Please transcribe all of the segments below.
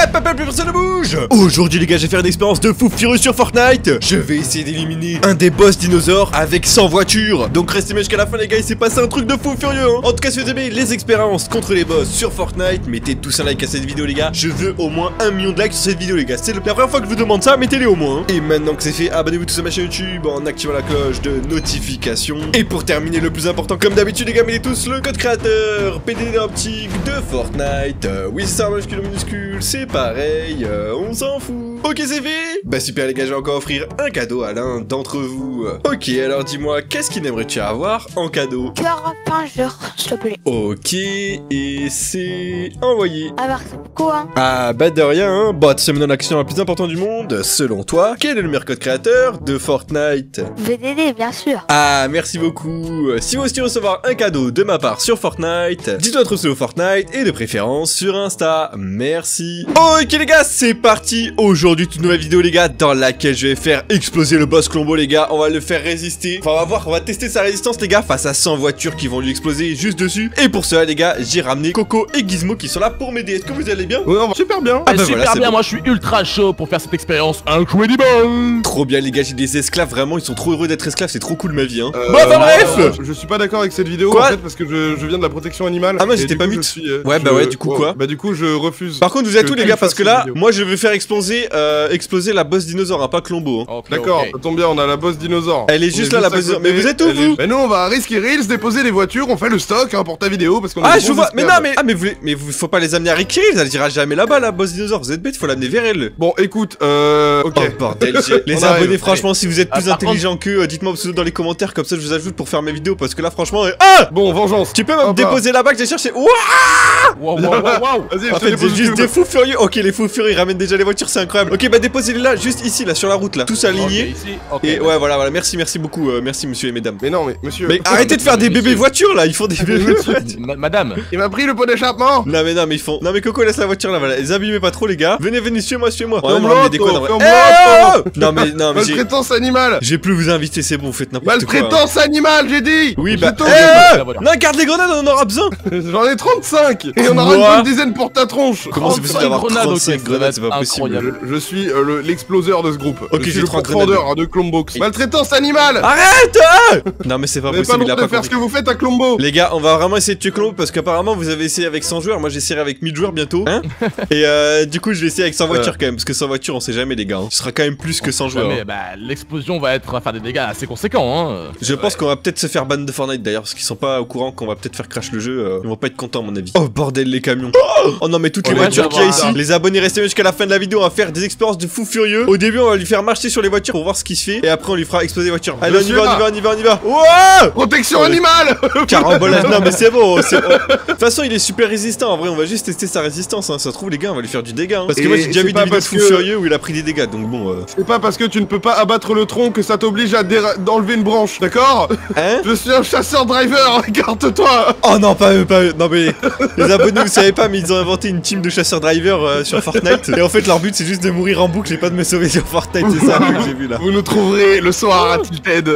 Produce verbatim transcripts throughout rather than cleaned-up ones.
Hop, hop, hop, plus personne ne bouge. Aujourd'hui les gars, je vais faire une expérience de fou furieux sur Fortnite. Je vais essayer d'éliminer un des boss dinosaures avec cent voitures. Donc restez bien jusqu'à la fin les gars, il s'est passé un truc de fou furieux hein. En tout cas si vous aimez les expériences contre les boss sur Fortnite, mettez tous un like à cette vidéo les gars. Je veux au moins un million de likes sur cette vidéo les gars. C'est la première fois que je vous demande ça, mettez-les au moins hein. Et maintenant que c'est fait, abonnez-vous tous à ma chaîne YouTube en activant la cloche de notification. Et pour terminer, le plus important comme d'habitude les gars, mettez tous le code créateur P D D optique de Fortnite. euh, Oui c'est ça, majuscule ou minuscule, c'est pareil, euh, on s'en fout. Ok c'est fait. Bah super les gars, je vais encore offrir un cadeau à l'un d'entre vous. Ok alors dis-moi, qu'est-ce qu'il aimerais-tu avoir en cadeau? Cœur pingeur, s'il te plaît. Ok, et c'est envoyé. Ah merci beaucoup hein. Ah bah de rien hein. Bon, tu sais maintenant l'action la plus importante du monde. Selon toi, quel est le meilleur code créateur de Fortnite? V D D bien sûr. Ah merci beaucoup. Si vous aussi recevoir un cadeau de ma part sur Fortnite, dites-moi votre pseudo Fortnite et de préférence sur Insta. Merci. Ok les gars, c'est parti. Aujourd'hui toute nouvelle vidéo les gars, dans laquelle je vais faire exploser le boss Colombo les gars. On va le faire résister. Enfin on va voir, on va tester sa résistance les gars face à cent voitures qui vont lui exploser juste dessus. Et pour cela les gars, j'ai ramené Coco et Gizmo qui sont là pour m'aider. Est-ce que vous allez bien? Oui, on va super bien. Ah bah super voilà, bien, bon. Moi je suis ultra chaud pour faire cette expérience incredible. Trop bien les gars, j'ai des esclaves vraiment, ils sont trop heureux d'être esclaves, c'est trop cool ma vie hein. Euh, Bon enfin bref euh, Je suis pas d'accord avec cette vidéo Quoi en fait parce que je, je viens de la protection animale. Ah moi et j'étais du pas coup, mute. je suis, euh, Ouais bah je- ouais du coup quoi. Bah du coup je refuse. Par contre vous êtes que tous les tu gars parce fasses que cette là, vidéo. moi je veux faire exploser, euh, exploser la boss dinosaure hein, pas Colombo hein. Ok, D'accord, ok. ça tombe bien, on a la boss dinosaure. Elle est On juste là, la à boss dinosaure. côté, Mais vous êtes où, elle est- vous Mais nous on va à Risky Reels déposer les voitures, on fait le stock hein, pour ta vidéo parce qu'on est Ah des je gros vois, mais non esclaves. mais, ah mais vous, mais vous, faut pas les amener à Ricky Reels, elle ira jamais là-bas la boss dinosaure, vous êtes bête, faut l'amener vers elle. Bon écoute, euh... ok. Oh bordel, j'ai- les On abonnés arrive. franchement si vous êtes Ah, plus par intelligents qu'eux, euh, dites-moi pseudo dans les commentaires comme ça je vous ajoute pour faire mes vidéos parce que là franchement, euh, ah Bon, vengeance. tu peux me Hop là. déposer là-bas que j'ai cherché. Ouah Waouh, waouh, waouh, waouh. Vas-y, En je te fait dépose c'est où juste tu des veux. fous furieux. Ok les fous furieux ils ramènent déjà les voitures, c'est incroyable. Ok bah déposez-les là, juste ici là sur la route là, tous alignés. Ok, ici, ok. Et ouais voilà voilà, merci merci beaucoup, euh, merci monsieur et mesdames. Mais non mais monsieur. Mais arrêtez de faire des bébés voitures là, ils font des bébés Monsieur. voitures. Ma- Madame, Il m'a pris le pot d'échappement. Non mais non mais ils font. Non mais Coco laisse la voiture là voilà. Les abîmez pas trop les gars. Venez venez suivez-moi suivez-moi. Ferme-la, On va ramener des toi, codes, en vrai. ferme-la, Eh, toi. oh non mais non mais j'ai. Maltraitance animale. J'ai plus vous inviter, c'est bon, vous faites n'importe quoi. Maltraitance animale, j'ai dit. Oui Je bah. te- Eh, la voilà. non garde les grenades, on en aura besoin. J'en ai trente-cinq. Et on Quoi aura une bonne dizaine pour ta tronche. Comment c'est possible d'avoir grenades, ok, trente-cinq ça grenades, va c'est être pas possible. incroyable. Je suis euh, le- l'exploseur de ce groupe. Ok, je j'ai suis le trois profondeur hein, de Clombox. Maltraitance animale. Arrête ah non mais c'est pas Vous n'avez pas possible, le il a droit de pas faire ce compris. que vous faites à Clombo. Les gars, on va vraiment essayer de tuer Colombo parce qu'apparemment vous avez essayé avec cent joueurs, moi j'essaierai avec mille joueurs bientôt. Hein Et euh, du coup je vais essayer avec cent voitures quand même, parce que cent voitures on sait jamais les gars. hein. Ce sera quand même plus que cent joueurs. Mais hein. bah, l'explosion va être à faire des dégâts assez conséquents hein. Je pense qu'on va peut-être se faire ban de Fortnite d'ailleurs, parce qu'ils sont pas au courant qu'on va peut-être faire crash le jeu. euh, Ils vont pas être contents à mon avis. Oh bordel les camions. Oh non mais toutes les Oh, voitures ouais, qu'il y a ça va. ici. Les abonnés restez jusqu'à la fin de la vidéo, on va faire des expériences de fou furieux. Au début on va lui faire marcher sur les voitures pour voir ce qui se fait. Et après on lui fera exploser les voitures. Allez on y suis va, on là. y va, on y va, on y va. Wouah Protection Oh, animale. Carambolage, non mais c'est bon, c'est bon. De toute façon il est super résistant en vrai, on va juste tester sa résistance hein. Ça se trouve les gars on va lui faire du dégât hein. Parce que Et moi j'ai déjà c'est vu des pas vidéos de parce fou que- furieux où il a pris des dégâts donc bon euh... C'est pas parce que tu ne peux pas abattre le tronc que ça t'oblige à déra- d'enlever une branche, d'accord? Hein. Je suis un chasseur driver, écarte-toi. Oh non pas eux, pas eux. Non mais les abonnés vous savez pas mais ils ont inventé une team de chasseurs drivers euh, sur Fortnite. Et en fait leur but c'est juste de mourir en boucle et pas de me sauver sur Fortnite, c'est ça que j'ai vu là. Vous nous trouverez le soir à Tilted.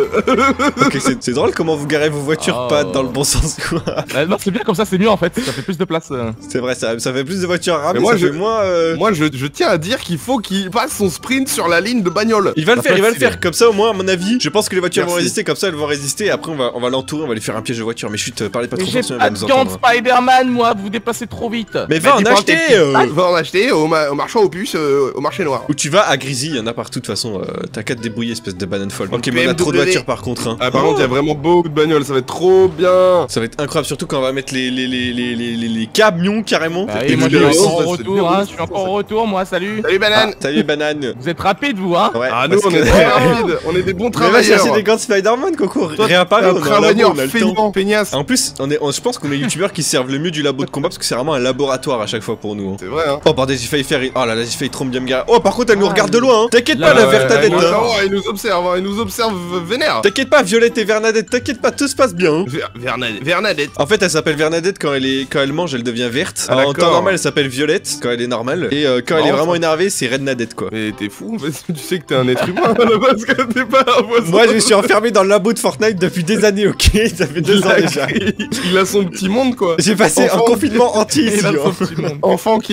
Ok c'est c'est drôle comment vous garez vos voitures Oh. pas dans le bon sens quoi. Euh, Non, c'est bien comme ça, c'est mieux en fait. Ça fait plus de place. euh. C'est vrai ça, ça fait plus de voitures à ramener, Mais moi, ça je- fait moins euh... Moi, je, je tiens à dire qu'il faut qu'il passe son sprint sur la ligne de bagnole. Il va le Ça faire, peut il va le être faire, stylé. comme ça au moins à mon avis, je pense que les voitures vont Merci. résister, comme ça elles vont résister, et après on va, on va l'entourer, on va lui faire un piège de voiture, mais chut, euh, parlez pas trop J'ai fort, sinon il pas va de nous gants de entendre. Spider-Man, moi, vous vous déplacez trop vite. Mais va en dis pas acheter tes euh, petits- Va en acheter au, ma- au marchand aux puces, euh, au marché noir. Où tu vas à Grisy, il y en a partout de toute façon, euh, t'as qu'à te débrouiller espèce de banane folle. Ok mais on a B M W. trop de voitures par contre hein. Ah, par contre, il y a vraiment beaucoup de bagnoles, ça va être trop bien. Ça va être incroyable, surtout quand on va mettre les, les, les, les, les, les- les camions carrément. Bah Et oui, moi vous je verrez suis aussi. encore en ça, c'est retour, bien, hein. ça, Je suis ça, encore ça. en retour, moi, salut. Salut, banane. Ah, salut banane. Vous êtes rapide, vous, hein. Ouais, Ah, nous, parce on est que- très rapides, on est des bons Mais va travailleurs. chercher des gants de Spider-Man Coco, Toi, réapparaît, un on est en labo, travailleur on a le temps. feignant, feignasse. En plus, on est, on- je pense qu'on est youtubeurs qui servent le mieux du labo de combat parce que c'est vraiment un laboratoire à chaque fois pour nous. hein. C'est vrai, hein. Oh bordel, j'ai failli faire. Oh là là, j'ai failli trop bien me garer. Oh par contre, elle nous Ah, regarde de oui. loin. Hein. T'inquiète Là, pas, la ouais, Vertadette. Oh, hein. oh, il nous observe, hein, il nous observe vénère. T'inquiète pas, Violette et Vernadette. T'inquiète pas, tout se passe bien. hein. Ver- Vernadette. Vernadette. En fait, elle s'appelle Vernadette quand elle est, quand elle mange, elle devient verte. Ah, Alors, en temps d'accord. normal, elle s'appelle Violette quand elle est normale. Et euh, quand elle est Marrant, vraiment ça. énervée, c'est Red Nadette quoi. Mais t'es fou, parce que tu sais que t'es un être humain à la base, que t'es pas un poisson. Moi, je me suis enfermé dans le labo de Fortnite depuis des années, ok. Ça fait deux il ans a, déjà. il a son petit monde, quoi. J'ai passé un Enfant. confinement entier Et ici. là, hein. son petit monde. Enfant qui a des amis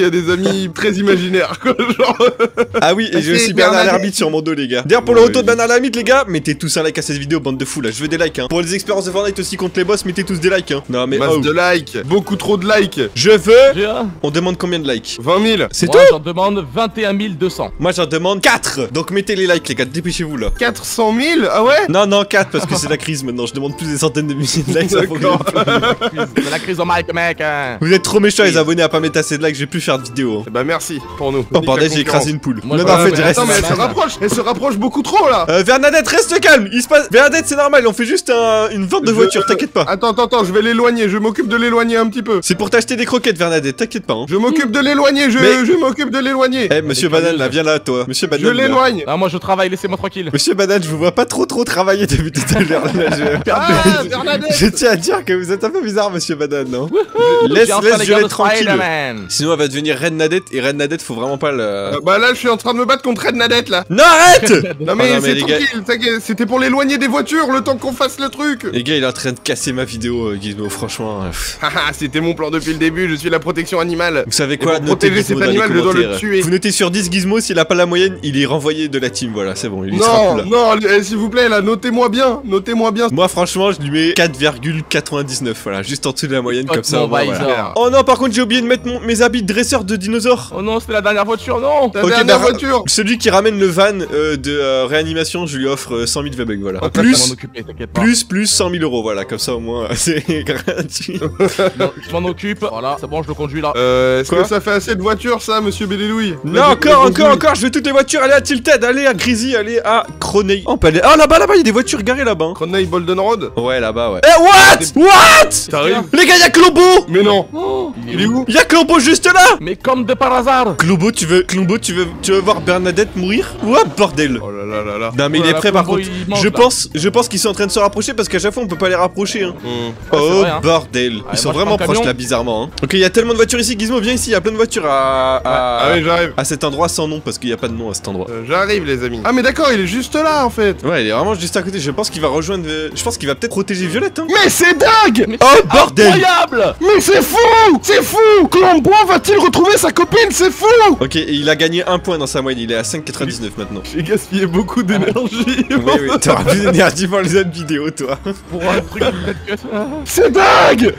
ami très imaginaire, quoi, genre... Ah oui, et j'ai C'est aussi Bernard Bernadette. l'ermite sur mon dos, les gars. D'ailleurs, pour le Ouais, retour de j'ai- Bernard l'ermite, les gars, mettez tous un like à cette vidéo, bande de fous là. Je veux des likes, hein. Pour les expériences de Fortnite aussi contre les boss, mettez tous des likes, hein. Non, mais Masse oh. de likes, beaucoup trop de likes. Je veux. J'ai un. On demande combien de likes? vingt mille. C'est Moi, tout? j'en demande vingt et un mille deux cents. Moi, j'en demande quatre. Donc, mettez les likes, les gars. Dépêchez-vous là. quatre cent mille. Ah ouais? Non, non, quatre parce que c'est la crise maintenant. Je demande plus des centaines de milliers de likes. Ça faut que- D'accord. C'est la crise en mic, mec. Hein. Vous êtes trop méchants, les abonnés, à pas mettre assez de likes. Je vais plus faire de vidéos. hein. Bah merci pour nous. Oh, Nique la bordel, j'ai concurrence. écrasé une poule. Moi, non, je non, en vois, fait, mais je reste. Attends, mais elle se Banane. rapproche, elle se rapproche beaucoup trop là. Euh, Bernadette, reste calme. Il se passe. Bernadette, c'est normal. On fait juste un- une vente de Je- voiture. T'inquiète pas. Attends, attends, attends, je vais l'éloigner, je m'occupe de l'éloigner un petit peu. C'est pour t'acheter des croquettes, Bernadette. T'inquiète pas. hein. Je m'occupe de l'éloigner, je, Mais- je m'occupe de l'éloigner. Eh, monsieur curieuse. Banane, là, viens là, toi. Monsieur Je Banane. là. l'éloigne. Ah, moi, je travaille, laissez-moi tranquille. Monsieur Banane, je vous vois pas trop trop travailler depuis tout à l'heure. là, je... Ah, Bernadette. je tiens à dire que vous êtes un peu bizarre, monsieur Banane, non? J'ai Laisse, enfin laisse les Violet gars de tranquille. Spider-Man. Sinon, elle va devenir Reine Nadette et Reine Nadette, faut vraiment pas le. Euh, Bah là, je suis en train de me battre contre Red Nadette là. Non, arrête! Non mais, Oh non, mais c'est les gars- tranquille, t'inquiète, c'était pour l'éloigner des voitures, le temps qu'on fasse le truc. Les gars, il est en train de casser ma vidéo, euh, Gizmo, franchement. euh, pff. Haha, c'était mon plan depuis le début, je suis la protection animale. Vous savez Et quoi? pour Notez protéger Gizmo cet dans les animal, je dois le commentaires. tuer. Vous notez sur dix Gizmo, s'il a pas la moyenne, il est renvoyé de la team, voilà, c'est bon, il y sera Non, plus là. non, eh, s'il vous plaît là, notez-moi bien, notez-moi bien. Moi, franchement, je lui mets quatre virgule quatre-vingt-dix-neuf, voilà, juste en dessous de la moyenne, comme ça, Mon au moins, voilà. visor. Oh non, par contre, j'ai oublié de mettre mon- mes habits de dresseur de dinosaure. Oh non, c'était la dernière voiture, non. Ta Ok, dernière bah, voiture. Celui qui ramène le van euh, de euh, réanimation, je lui offre euh, cent mille V-Bucks, voilà. Je vais Plus, m'en occuper, t'inquiète pas. plus, plus cent mille euros, voilà, comme ça au moins, c'est gratuit. Non, je m'en occupe. Voilà, c'est bon, je le conduis là. Euh, est-ce Quoi que ça fait assez de voitures ça, monsieur Bélélouille? Non, encore, encore, encore, je veux toutes les voitures, allez à Tilted, allez à Greasy, allez à Croney. Oh, on peut aller... Ah, là-bas, là-bas, il y a des voitures garées là-bas. hein. Croney Bolden Road. Ouais, là-bas, ouais. Eh, what? What? T'arrives? Les gars, y'a Clombo. Mais non. Oh, Il est où? Y'a Clombo juste là. Mais comme de par hasard. Clombo, tu veux, Clombo, tu veux, tu veux voir Bernadette mourir? Ouah, bordel. Oh là là là là. Non mais Oh il là est là, prêt par Clombo, contre. il mange, Je là. pense, je pense qu'ils sont en train de se rapprocher parce qu'à chaque fois on peut pas les rapprocher. Hein. Hmm. c'est Oh vrai, hein. bordel, ils Allez, sont moi, je vraiment prends le proches camion. là bizarrement. Hein. Ok, il y a tellement de voitures ici, Gizmo, viens ici, il y a plein de voitures à à, Ah oui, j'arrive. à cet endroit sans nom parce qu'il y a pas de nom à cet endroit. Euh, J'arrive les amis. Ah mais d'accord, il est juste là en fait. Ouais, il est vraiment juste à côté. Je pense qu'il va rejoindre. euh, Je pense qu'il va peut-être protéger Violette. Hein. Mais c'est dingue. Mais Oh c'est bordel. incroyable. Mais c'est fou. C'est fou. Colombo va-t-il retrouver sa copine? C'est fou. Ok, et il a gagné un point dans sa moyenne. Il est à cinq virgule quatre-vingt-dix-neuf maintenant. J'ai gaspillé beaucoup d'énergie. Oui, oui, t'auras plus d'énergie pour les autres vidéos, toi. Pour un truc peut-être que. C'est dingue.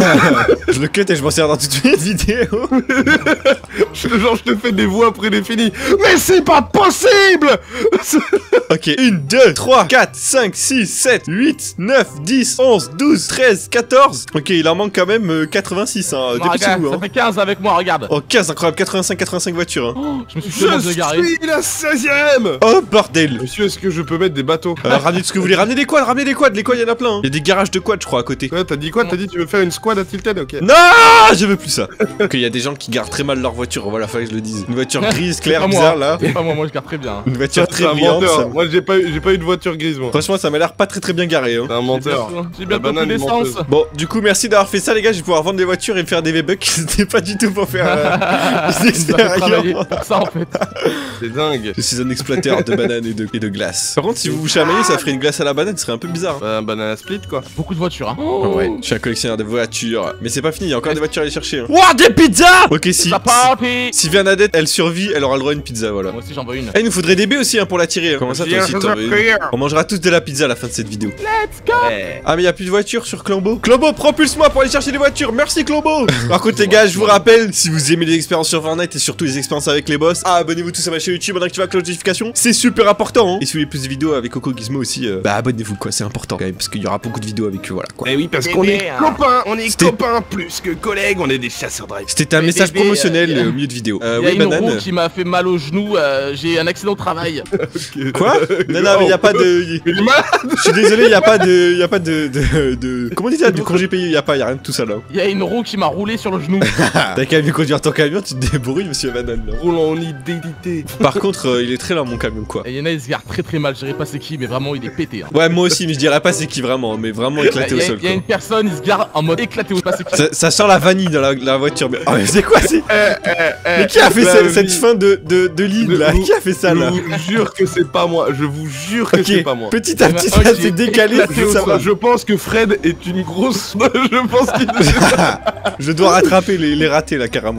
Je le cut et je m'en sers dans toutes les vidéos. Je- Genre je te fais des voix prédéfinies. Mais c'est pas possible. Ok, un, deux, trois, quatre, cinq, six, sept, huit, neuf, dix, onze, douze, treize, quatorze. Ok, il en manque quand même euh, quatre-vingt-six, hein. Non, regarde, Dépêchez-vous, ça hein. fait quinze avec moi, regarde. Oh, quinze, incroyable, quatre-vingt-cinq, quatre-vingt-cinq voitures, hein. Oh, je me suis Je tellement dégaré. suis la seizième. Oh, bordel. Monsieur, est-ce que je peux mettre des bateaux? Euh, ramenez tout ce que vous voulez, ramenez des quads, ramenez des quads, les quads, il y en a plein. hein. Il y a des garages de quads, je crois, à côté. Ouais, t'as dit quoi? T'as dit tu veux faire une squad à Tilted? Ok. Non, je veux plus ça. Ok, il y a des gens qui gardent très mal leur voiture, voilà, fallait que je le dise. Une voiture grise, C'est claire, pas bizarre, moi. là. C'est pas moi, moi je garde très bien. Une voiture C'est très un brillante. menteur. ça- Moi j'ai pas eu j'ai pas eu de voiture grise moi. Franchement, ça m'a l'air pas très très bien garé, hein. C'est un menteur. J'ai La bientôt plus banane d'essence. menteuse. Bon, du coup, merci d'avoir fait ça, les gars. Je vais pouvoir vendre des voitures et me faire des V-Bucks. C'était pas du tout pour faire euh, des Il nous a fait travailler expériences. pour ça en fait. C'est dingue. Je suis un exploiteur de bananes et de, et de glace. Par contre, si vous vous chamaillez, ça ferait une glace à la banane, ce serait un peu bizarre. Bah, un banana split quoi. Beaucoup de voitures, hein. Oh, ouais, je suis un collectionneur de voitures. Mais c'est pas fini, il y a encore des voitures à aller chercher. Hein. Ouah, des pizzas. Ok, si. Ça party. Si Bernadette, elle survit, elle aura le droit à une pizza, voilà. Moi aussi j'en veux une. Eh, il nous faudrait des baies aussi hein, pour la tirer. hein. Comment ça, toi aussi, t'en veux une? On mangera tous de la pizza à la fin de cette vidéo. Let's go. Ah mais y a plus de voitures sur Clombo. Clombo, propulse-moi pour aller chercher des voitures. Merci Clombo. Par contre les gars, je vous rappelle, si vous aimez les expériences sur Fortnite et surtout les expériences avec les boss, ah, abonnez-vous tous à ma chaîne YouTube, en activant la cloche de notification. C'est super important. Hein. Et si vous voulez plus de vidéos avec Coco Gizmo aussi, euh, bah abonnez-vous quoi, c'est important quand même parce qu'il y aura beaucoup de vidéos avec eux, voilà quoi. Eh oui, parce Bébé, qu'on est hein. copains, on est C'était- copains plus que collègues, on est des chasseurs de rêves. C'était un Mais message bébé, promotionnel euh, euh, au milieu de vidéo. Euh, Il y a oui une banane. roue qui m'a fait mal au genou, euh, j'ai un accident au travail. Quoi? Non non mais y a pas de. Il est malade. Je suis désolé, y a pas de, y a pas de, de, de... comment on dit ça, du congé payé, y a pas, y a rien de tout ça là. Il y a une roue qui m'a roulé sur le genou. T'as qu'à mieux conduire ton camion, tu te débrouilles, monsieur Banane. Là. Roule en identité. Par contre, euh, il est très lent mon camion quoi. Et il y en a, ils se gardent très très mal, je dirais pas c'est qui, mais vraiment il est pété. Hein. Ouais, moi aussi, mais je dirais pas c'est qui vraiment, mais vraiment éclaté Il au y, a- sol il y a quoi. une personne, il se garde en mode éclaté au pas c'est qui. Ça, ça sent la vanille dans la, la voiture, mais. Oh, mais c'est quoi c'est... Eh, Mais qui a fait la cette, vie. cette fin de, de, de ligne De là? vous- Qui a fait ça Je là? vous jure que c'est pas moi, je vous jure que Ok, c'est pas moi. petit à Il y en a petit un ça qui s'est est décalé, éclaté au ça sol. va. Je pense que Fred est une grosse. Je pense qu'il. Je dois rattraper les, les ratés là carrément là, c'est pas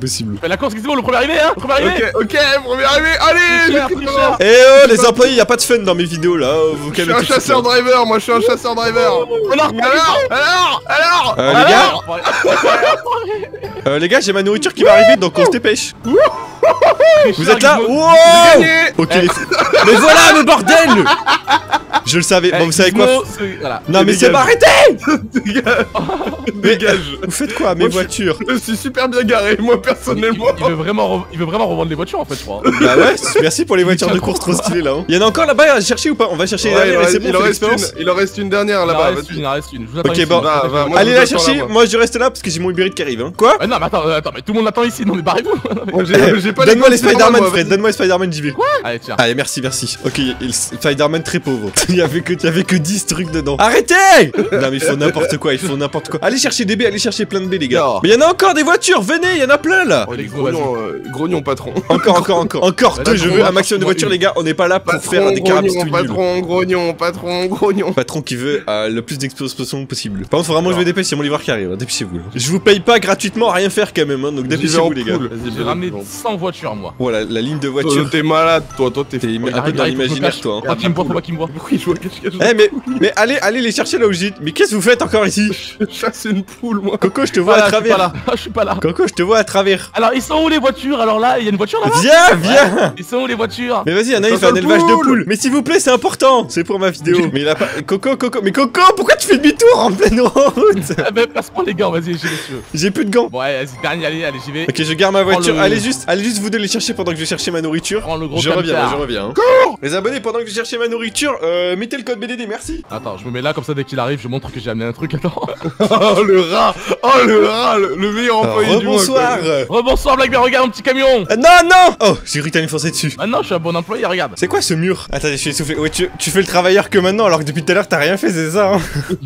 possible. Fais la course, excusez-moi, le premier arrivé, hein. Le premier arrivé. Ok, ok, premier arrivé. Allez, Tricheur, j'ai tricheur. Eh oh les employés, y a pas de fun dans mes vidéos là, vous Je suis calmez un tout de suite, chasseur là. driver, moi je suis un chasseur driver. Alors, Alors, alors, alors. Euh, les gars, euh, les gars, j'ai ma nourriture qui va arriver, donc on se dépêche. Vous êtes là? Wow. Gagné. Ok, les... mais voilà, mais bordel. Je le savais. Bon, vous savez quoi? Voilà. Non mais c'est dégage. pas arrêté. Dégage. Mais, Dégage. vous faites quoi, mes Moi, je- voitures? Je suis super bien garé, moi personnellement. Il veut vraiment, re- il veut vraiment revendre les voitures en fait, je crois. Bah ouais, merci pour les voitures de course trop stylées là. Hein. Il y en a encore là-bas à chercher ou pas? On va chercher les Ouais, il, dernières en et c'est reste, bon, il, on en fait reste une, l'expérience. il en reste une dernière Il en là-bas. reste une, il en reste une. Je vous attends Ok, ici. bon. Va, va, moi, Allez je la vous attends chercher, là-bas. moi je reste là parce que j'ai mon hybride qui arrive. Hein. Quoi? Ah non, mais attends, euh, attends, mais tout le monde l'attend ici, non mais barrez-vous. Moi j'ai j'ai pas Donne-moi les codes, c'est Spider-Man, moi, Fred, vas-y. donne-moi les Spider-Man, j'y vais. Allez, tiens. Allez, merci, merci. Ok, il- Spider-Man très pauvre. il y avait que, il y avait que dix trucs dedans. Arrêtez! Non, mais ils font n'importe quoi, ils font n'importe quoi. Allez chercher des B, allez chercher plein de B, les gars. Non. Mais il y en a encore des voitures, venez, il y en a plein là. Oh, les Let's go, grognons, euh, grognons patron. Encore, encore, encore. Encore Bah, deux, là, je on veux va un maximum de chercher voitures, une. les gars. On n'est pas là pour faire des carabes grognon, patron, grognon, patron, grognon. Patron qui veut euh, le plus d'explosion possible. Par contre, faut vraiment que je me dépêche, c'est mon livreur qui arrive. hein. Dépêchez-vous. là. Je vous paye pas gratuitement à rien faire quand même, hein, donc J'y vais dépêchez-vous en les gars. poule. J'ai ramené cent voitures, moi. Voilà, la ligne de Toi, voiture. t'es malade, toi, toi, t'es T'es fou. un peu Arrête, dans arrête, faut que je l'imaginaire, cache. toi. hein. Faut pas qu'il me voit, faut pas qu'il me voit. Oui, je vois cache-cache. Eh mais, mais allez, allez les chercher là où j'y. Mais qu'est-ce que vous faites encore ici? Je chasse une poule, moi. Coco, je te vois Voilà, à je suis pas travers. là. Je suis pas là. Coco, je te vois à travers. Alors, ils sont où les voitures? Alors là, il y a une voiture là-bas? Viens, viens. Ils sont où les voitures? Mais vas-y, y'en a, il Dans fait un ta élevage de poule. poules. Mais s'il vous plaît, c'est important. C'est pour ma vidéo. Mais il a pas. Coco, Coco. Mais Coco, pourquoi tu fais demi-tour en pleine route? Ah bah, passe-moi les gants, vas-y, j'y vais, monsieur. J'ai plus de gants. Bon, ouais, vas-y, dernier, allez, allez, j'y vais. Ok, je garde ma voiture. le- Allez juste, allez juste vous deux les chercher pendant que je vais chercher ma nourriture. Prends le gros Je reviens, camtar. je reviens. hein. Les abonnés, pendant que je cherchais ma nourriture, euh, mettez le code B D D, merci. Attends, je me mets là comme ça dès qu'il arrive, je montre que j'ai amené un truc. Attends. Oh, le rat. Oh, le rat, le, le meilleur employé du monde. Rebonsoir. Rebonsoir Blackbear, regarde mon petit camion. Euh, non, non. Oh, j'ai cru que t'allais me foncer dessus. Maintenant, je suis un bon employé, regarde. C'est quoi ce mur? Attendez, je suis essoufflé. Ouais, tu, tu fais le travailleur que maintenant, alors que depuis tout à l'heure t'as rien fait, c'est ça hein?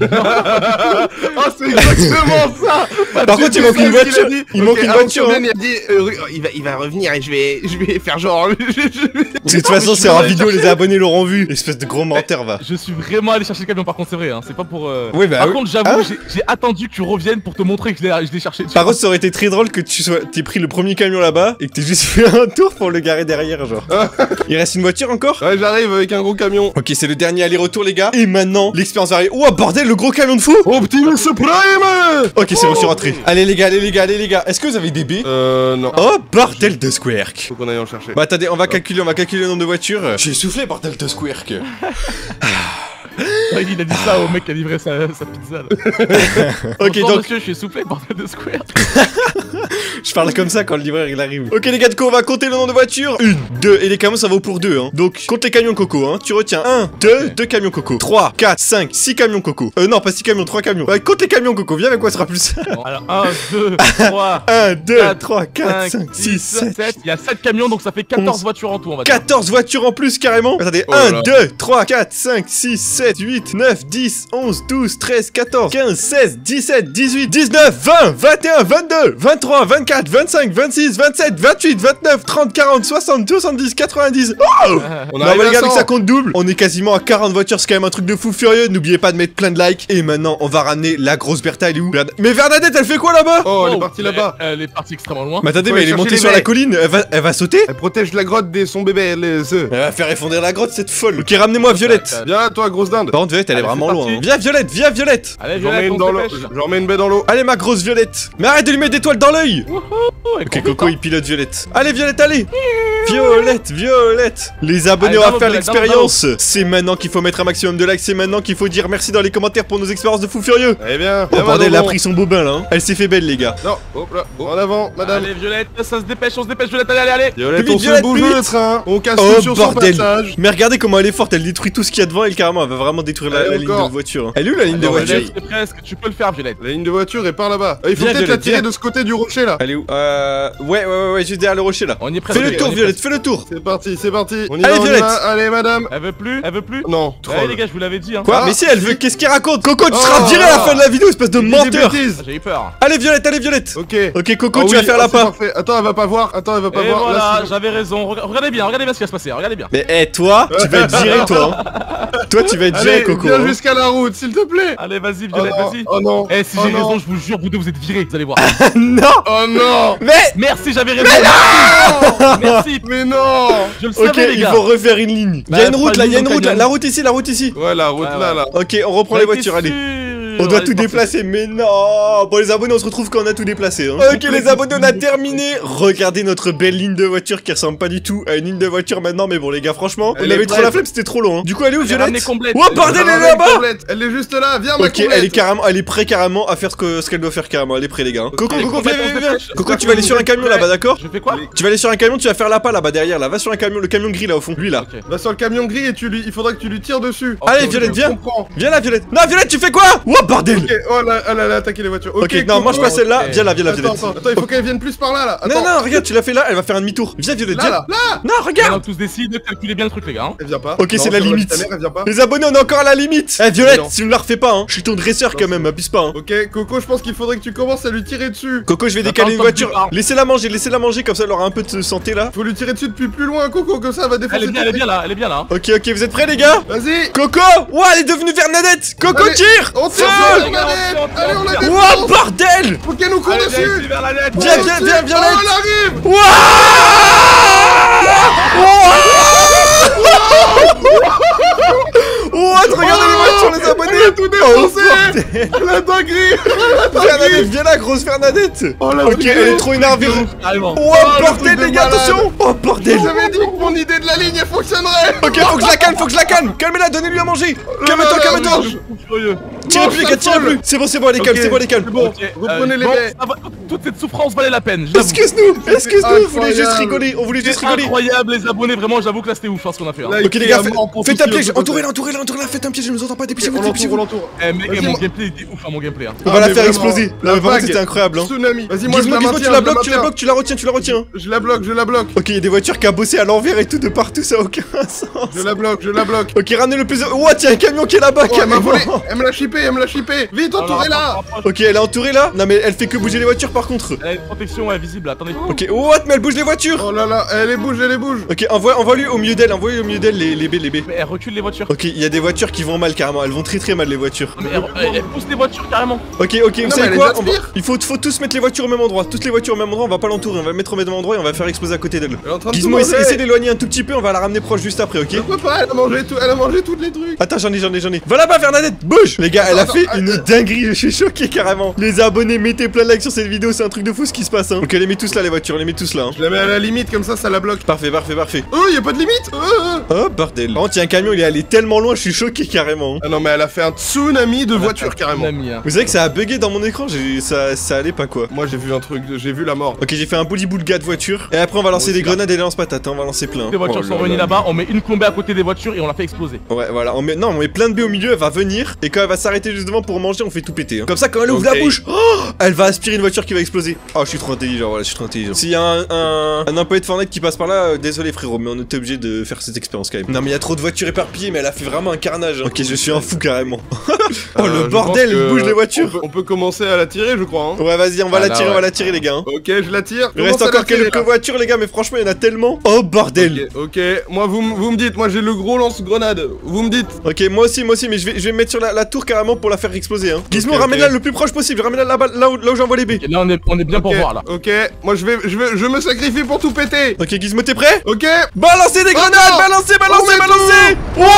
Oh, c'est exactement ça. Par contre, il manque une voiture. Il manque une voiture. hein. Il a dit, euh, il va, il va revenir et je vais, je vais faire genre. De toute façon, c'est en vidéo, les abonnés l'auront vu. Espèce de gros menteur, va. Je suis vraiment allé chercher le camion, par contre, c'est vrai, hein. C'est pas pour. Euh... Oui, bah Par oui. contre, j'avoue, Ah. j'ai- j'ai attendu que tu reviennes pour te montrer que je l'ai je l'ai cherché. tu Par vois. contre, ça aurait été très drôle que tu sois, t'aies pris le premier camion là-bas et que t'aies juste fait un tour pour le garer derrière, genre. Il reste une voiture encore? Ouais, j'arrive avec un gros camion. Ok, c'est le dernier aller-retour, les gars. Et maintenant, l'expérience arrive. Oh, bordel, le gros camion de fou! Optimus Prime. Ok, c'est bon, je suis rentré. Allez, les gars, allez, les gars, allez, les gars. Est-ce que vous avez des B? Euh, non. Oh, bordel de Squirk. Faut qu'on aille en chercher. Bah, attendez, on va calculer, on va calculer le nombre de voitures. Je suis essoufflé, bordel de Squirk. Ouais, il a dit ça au mec qui a livré sa, sa pizza. Là. Ok, Bonsoir, donc, monsieur, je suis essoufflé, bordel de square. je parle comme ça quand le livreur il arrive. Ok, les gars, du coup, on va compter le nombre de voitures. Une, deux, et les camions, ça vaut pour deux, hein. Donc, compte les camions Coco, hein. Tu retiens un, deux, deux camions Coco. trois, quatre, cinq, six camions Coco. Euh, non, pas six camions, trois camions. Ouais, compte les camions Coco, viens avec moi, ce sera plus ça. Bon, alors, un, deux, trois, un, deux, quatre, trois, quatre, cinq, six, sept. sept. Il y a sept camions, donc ça fait quatorze onze, voitures en tout, on va dire. quatorze voitures en plus carrément. Attendez, Oh un, là. deux, trois, quatre, cinq, six, sept, huit, neuf, dix, onze, douze, treize, quatorze, quinze, seize, dix-sept, dix-huit, dix-neuf, vingt, vingt et un, vingt-deux, vingt-trois, vingt-quatre, vingt-cinq, vingt-six, vingt-sept, vingt-huit, vingt-neuf, trente, quarante, soixante, soixante-dix, quatre-vingt-dix. Oh On non arrive mais les à gars, avec cent. ça compte double. On est quasiment à quarante voitures, c'est quand même un truc de fou furieux. N'oubliez pas de mettre plein de likes. Et maintenant, on va ramener la grosse Bertha, elle est où? Berd- Mais Bernadette, elle fait quoi là-bas? Oh, elle est partie là-bas. Elle, elle est partie extrêmement loin. Mais attendez, Faut mais aller elle est montée chercher sur les la baies. colline, elle va, elle va sauter? Elle protège la grotte de son bébé, les œufs. Elle va faire effondrer la grotte, cette folle. Ok, ramenez-moi Violette. Viens, toi, grosse dinde. Par contre, Violette, elle est Allez, vraiment c'est loin. parti. hein. Viens, Violette, viens, Violette. Allez, J'en mets Violette, une on dans se l'eau. dépêche. J'en mets une baie dans l'eau. Allez, ma grosse Violette. Mais arrête de lui mettre des toiles dans l'œil. Ok, Coco, il pilote Violette. Allez, Violette, allez. Violette, Violette. Les abonnés, Allez, on va dans faire l'eau, Violette, dans l'expérience. C'est maintenant qu'il faut mettre un maximum de likes. C'est maintenant qu'il faut dire merci dans les commentaires pour nos expériences de fou furieux. Eh bien, Oh viens, bordel, elle a Madame. pris son bobin là. hein. Elle s'est fait belle, les gars. Non, hop là, en avant, madame. Allez, Violette, ça se dépêche, on se dépêche, Violette, allez, allez, allez. Violette, Plus on vite, se Violette, bouge plus le vite. train. On casse Oh tout sur son bordel. passage. Mais regardez comment elle est forte. Elle détruit tout ce qu'il y a devant et carrément, elle va vraiment détruire la, Allez, la ligne encore. de voiture. hein. Elle est où la ligne de Alors, voiture? Violette, c'est presque, tu peux le faire, Violette. La ligne de voiture est par là-bas. Ah, il faut Viens, peut-être la Violette, tirer viens. de ce côté du rocher là. Elle est où? Euh. Ouais, ouais, ouais, ouais, juste derrière le rocher là. On y est presque. Fais le on tour, y est Violette, presque. fais le tour. C'est parti, c'est parti. On y Allez, va, on y Violette. va. Allez, madame. Elle veut plus, elle veut plus. Non, Allez, troll. les gars, je vous l'avais dit, hein. Quoi? Ah, Mais si elle veut, qu'est-ce qu'il raconte? Coco, tu Oh, seras viré à la oh. fin de la vidéo, espèce de Il dit des menteur. bêtises. J'ai eu peur. Allez, Violette, allez, Violette. Ok. Ok, Coco, Ah tu oui, vas faire ah, la c'est pas. parfait. Attends, elle va pas voir. Attends, elle va pas Et voir. Là, voilà, c'est- j'avais raison. Rega- Regardez bien, regardez bien ce qui va se passer, regardez bien. Mais hé, toi, tu vas être viré, toi. hein. Toi, tu vas être Allez, géré, Coco. viens hein. jusqu'à la route, s'il te plaît. Allez, vas-y, Oh Violette, non, vas-y. oh non. Eh, si Oh j'ai non. raison, je vous jure, vous deux, vous êtes virés, vous allez voir. Non. Oh non. Mais. Merci, j'avais raison. Non. Merci. Mais non. Je le savais, Ok, les il gars. faut refaire une ligne. Il y Bah, a une route pas là, il y a une une ligne, route là. canyon. La route ici, la route ici. Ouais, la route Ouais, là, ouais. là. Ok, on reprend les voitures, allez. On doit tout déplacer, mais non. Bon, les abonnés, on se retrouve quand on a tout déplacé. Hein. Ok, les abonnés, on a terminé. Regardez notre belle ligne de voiture qui ressemble pas du tout à une ligne de voiture maintenant. Mais bon, les gars, franchement, on Elle est avait trop prête. la flemme, c'était trop long. Hein. Du coup, elle est où, Violette? ramené complète. Oh, bordel, elle est là-bas. Complète. Elle est juste là, viens ma Ok, complète. elle est carrément, elle est prêt carrément à faire ce que ce qu'elle doit faire carrément. Elle est prête, les gars. hein. Coco, Allez, Coco, complète, viens, on viens, se viens. dépêche. Coco, tu vas aller sur un camion là-bas, d'accord? Je fais quoi? Tu vas aller sur un camion, tu vas faire la pas là-bas derrière. Là, va sur un camion, le camion gris là au fond. Lui là. Ok. Va sur le camion gris et tu lui, il faudra que tu lui tires dessus. Allez, ok, Violette, ok. viens. Comprends. Viens là, Violette. Non, Violette, tu fais quoi? Oh, bordel. Ok, oh là, elle a attaqué les voitures. Ok, non, mange pas celle-là. ok. Viens là, viens là, Attends, Violette. attends, attends, il faut qu'elle vienne plus par là, là. Non, Attends. non, regarde, tu l'as fait là, elle va faire un demi-tour. Viens, Violette, Là, viens. là, là. Non, On regarde. tous décide, calculez bien le truc, les gars. hein. Elle vient pas. Ok, Non, c'est la sur limite. ta mère, elle vient pas. Les abonnés, on est encore à la limite. Eh, Violette, Mais non. si tu ne la refais pas, hein. Je suis ton dresseur quand même, abuse pas, hein. Ok, Coco, je pense qu'il faudrait que tu commences à lui tirer dessus. Coco, je vais Attends, décaler une attends, voiture. attends. Laissez-la manger, laissez-la manger, comme ça elle aura un peu de santé là. Faut lui tirer dessus depuis plus loin, Coco, comme ça elle va défoncer. Elle est bien, elle est bien là, elle est bien là. Ok, ok, vous êtes prêts, les gars? Vas-y. Coco! Ouah, elle est devenue Bernadette! Coco, Allez, tire! On tire Feu! sur la manette. Allez, on la Ouah, défonce. bordel! Faut qu'elle nous court Allez, viens dessus. ici vers la lettre. Viens, viens, viens, viens, Oh, elle arrive. Ouah, regardez les voitures, les abonnés! Elle a tout défoncé. bordel. La dinguerie. Bernadette, viens là, grosse Bernadette! Oh, la Ok, dinguerie. elle est trop énervée! Carrément. Ouah, Oh, le bordel, truc de les gars, malade. attention! Oh, bordel! J'avais dit que mon idée de la ligne elle fonctionnerait. Ok, faut que je la calme, faut que je la calme! Calmez-la, donnez-lui à manger! Calme-toi, là, calme-toi! là, Fou furieux. Tirez Non, plus, les ça gars, tirez folle. plus! C'est bon, c'est bon, elle est calme, Ok, c'est bon, elle est calme! c'est bon. Ok, Reprenez les bon, baies. ça va, toute cette souffrance valait la peine. je l'avoue. Excuse-nous! Excuse-nous! On voulait juste incroyable. rigoler! On voulait juste C'est rigoler! incroyable, les abonnés, vraiment, j'avoue que là c'était ouf hein, ce qu'on a fait. hein. Là, Ok, les il gars, est fait- à mort pour faites tous un ceux piège! qui ont Entourez-la, entourez-la, entourez-la! Faites un piège, je ne nous entends pas! Ok, Dépêchez-vous, on l'entoure, dépêchez-vous! on l'entoure. Eh mec, Vas-y, eh, mon moi. gameplay était ouf, hein, mon gameplay. hein. On Ah, va la mais faire vraiment, exploser! la Non, mais par contre, vague. c'était incroyable! Hein. Tsunami. Vas-y, moi je Gizmo, la Gizmo, maintiens. tu la je bloques, tu la maintiens. bloques, tu la retiens, tu la retiens! Je la bloque, je la bloque. Ok, il y a des voitures qui a bossé à l'envers et tout de partout, ça a aucun sens! Je la bloque, je la bloque. Ok, ramenez le plus. Ouah, tiens, un camion qui est là-bas, Oh, elle m'a carrément! volé. Elle me l'a chippé, elle me l'a chippé. Vite, Alors, entourez-la. rapproche, rapproche. Ok, elle est entourée là? Non, mais elle fait que bouger les voitures par contre! Elle a une protection ouais, visible, attendez. Ok, what? Mais elle bouge les voitures! Oh là là, elle est bouge, elle est bouge. Ok, envoie, envoie-lui au milieu d'elle, envoie-lui au milieu d'elle les, les B, les B. Mais elle recule les voitures. Ok, il y a des voitures qui vont mal carrément, elles vont très très mal les voitures. Non, mais elle, elle- elle pousse les voitures carrément. Ok, ok, vous mais savez elle quoi? les On va- aspire. Il faut, faut tous mettre les voitures au même endroit, toutes les voitures au même endroit, on va pas l'entourer, on va le mettre au même endroit et on va faire exploser à côté d'elle. Elle est en train de tout Gizmo, essaie, manger. essaie d'éloigner un tout petit peu, on va la ramener proche juste après, ok? Je peux pas, elle a mangé tout, elle a mangé tous les trucs. Attends, j'en ai, j'en ai, j'en ai. Va là-bas, Bernadette, bouge! Les gars, elle a Attends, fait attends, une attends. dinguerie, je suis choqué carrément. Les abonnés, mettez plein de likes sur cette vidéo, c'est un truc de fou ce qui se passe, hein. Ok, les met tous là, les voitures, les met tous là, hein. Je la mets à la limite, comme ça, ça la bloque. Parfait, parfait, parfait. Oh, y a pas de limite. Oh, oh. Oh, bordel. Par contre, il y a un camion, il est allé tellement loin, je suis choqué carrément. hein. Ah non, mais elle a fait un tsunami de voitures carrément. Tsunami, hein. Vous savez que ça a bugué dans mon écran, j'ai- ça, ça allait pas quoi. Moi, j'ai vu un truc, j'ai vu la mort. Ok, j'ai fait un bully boulga de voiture. Et après, on va lancer Moi des aussi, là. grenades et des lance-patates, hein, on va lancer plein. Les voitures Oh sont là venues là. là-bas, on met une plombée à côté des voitures et on la fait exploser. Ouais, voilà, on met, non, on met plein de B au milieu, elle va venir. Et quand elle va s'arrêter juste devant pour manger, on fait tout péter. hein. Comme ça, quand elle ouvre Ok. la bouche, oh, elle va aspirer une voiture qui va exploser. Oh, je suis trop intelligent, voilà, je suis trop intelligent. S'il y a un, un, un employé de Fortnite qui passe par là, euh, désolé frérot, mais on était obligé de faire cette expérience quand même. Non, mais il y a trop de voitures éparpillées, mais elle a fait vraiment un carnage. hein. Ok, je suis un fou carrément. Oh, Euh, le je bordel, pense il que bouge les On voitures. peut, on peut commencer à la tirer, je crois. Hein. Ouais, vas-y, on va Ah, la là, tirer, on ouais. va la tirer, les gars. hein. Ok, je la tire. Il reste Commence à encore la tirer, quelques là. voitures, les gars, mais franchement, il y en a tellement. Oh, bordel. Ok, ok. Moi, vous, m- vous me dites, moi j'ai le gros lance-grenade. Vous me dites. Ok, moi aussi, moi aussi, mais je vais, je vais me mettre sur la, la tour carrément pour la faire exploser. Hein. Gizmo, ok. ramène-la le plus proche possible, ramène-la là-bas, là où, là où j'envoie les B. Et là on est, on est bien pour Ok, voir là. Ok, moi je vais, je vais, je me sacrifie pour tout péter. Ok, Gizmo, t'es prêt? Ok. Balancez des Oh grenades, non. balancez, On balancez, met balancez.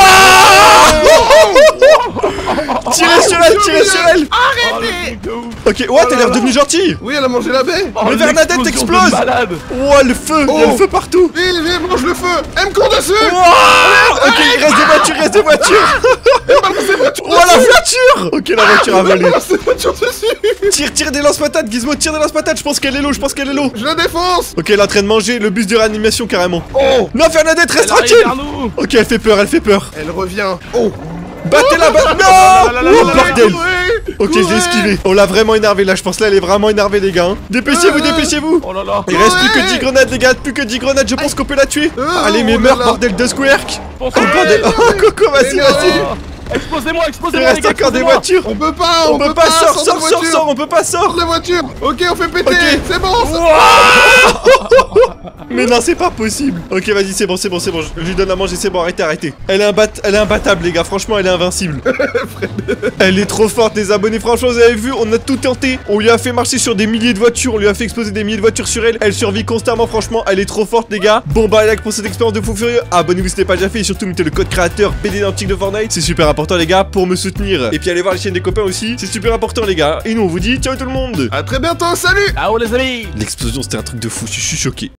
Wouah. Tirez sur elle, tirez sur elle. Oh, le truc de ouf. Ok, Oh ouais, là t'as l'air là. devenu gentil. Oui, elle a mangé la baie. Oh, Mais Bernadette l'explosion de explose. malade. Ouah, le feu, il y a Oh. le feu partout. Vite, vite, mange le feu. Elle me court dessus. Wouah. Ok, il reste des voitures, il reste des voitures. Ouah, la voiture. Ok, la voiture a volé. C'est voiture dessus. Tire, tire des lance-patates, Gizmo, tire des lance-patates, je pense qu'elle est low, je pense qu'elle est low. Je la défonce. Ok, elle est en train de manger le bus de réanimation carrément. Oh. Non, Bernadette, reste Elle arrive tranquille. vers nous. Ok, elle fait peur, elle fait peur. Elle revient. Oh. Battez-la, batte. là Non. là là Oh, là là bordel. Courez. Ok, je l'ai Courez. esquivé. On l'a vraiment énervé là, je pense là, elle est vraiment énervée, les gars. hein. Dépêchez-vous, Euh. dépêchez-vous. Oh là là. Il reste plus que Ouais. dix grenades, les gars, plus que dix grenades, je pense qu'on peut la tuer. Euh, Allez, mais oh là meurs, là. bordel de Squirk. Pense- Oh, bordel. Oh, Coco, vas-y, Mais vas-y. non. Explosez-moi, Il explosez-moi, les reste gars, encore des explosez-moi. voitures. On peut pas, On peut pas, sors, sans sors, de sors, voiture. sors, on peut pas, sors. Sors de la voiture. Ok, on fait péter. Ok. C'est bon. ça- Mais non, c'est pas possible. Ok, vas-y, c'est bon, c'est bon, c'est bon. Je lui donne à manger, c'est bon, arrêtez, arrêtez. Elle est, imbat... elle est imbattable, les gars. Franchement, elle est invincible. Elle est trop forte, les abonnés. Franchement, vous avez vu, on a tout tenté. On lui a fait marcher sur des milliers de voitures. On lui a fait exploser des milliers de voitures sur elle. Elle survit constamment, franchement. Elle est trop forte, les gars. Bon, bah, like pour cette expérience de fou furieux. Abonnez-vous si ce n'est pas déjà fait. Et surtout, mettez le code créateur B D Nantique de Fortnite. C'est super important, les gars, pour me soutenir. Et puis, allez voir les chaînes des copains aussi. C'est super important, les gars. Et nous, on vous dit ciao tout le monde. À très bientôt. Salut. Ciao les amis. L'explosion, c'était un truc de fou. Je suis choqué.